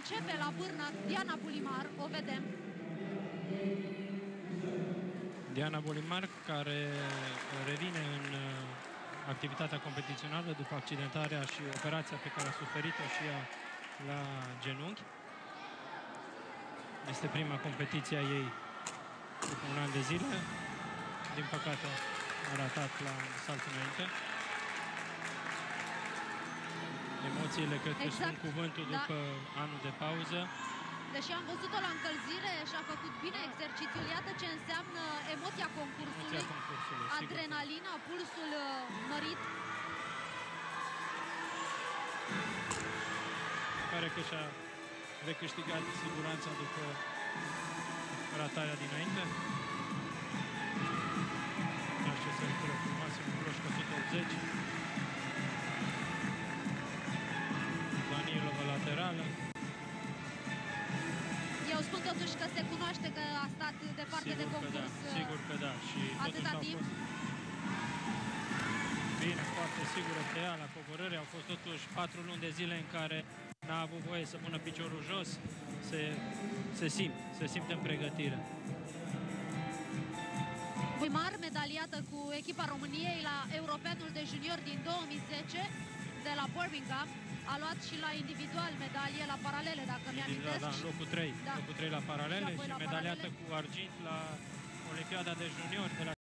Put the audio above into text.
începe la pârnă Diana Bulimar, o vedem. Diana Bulimar, care revine în activitatea competițională după accidentarea și operația pe care a suferit-o și ea la genunchi. Este prima competiție a ei după un an de zile. Din păcate a ratat la salt înainte. Emoțiile cred că spun cuvântul după anul de pauză. Deși am văzut-o la încălzire și a făcut bine exercițiul, iată ce înseamnă emoția concursului, adrenalina, pulsul mărit. Pare că și-a recâștigat siguranța după ratarea dinainte. Așa se reculă frumos, în cloșcă 180. Danilova laterală. Eu spun totuși că se cunoaște că a stat departe de concurs. Sigur că da. Și atâta timp. Bine, foarte sigură pe ea la coborâre. Au fost totuși 4 luni de zile în care n-a avut voie să pună piciorul jos. Se simte în pregătire. Bulimar, medaliată cu echipa României la Europeanul de Junior din 2010 de la Birmingham. A luat și la individual medalie la paralele, dacă mi-amintesc. Da, locul 3. Da. Locul 3 la paralele și medaliată cu argint la Olimpiada de Junior de la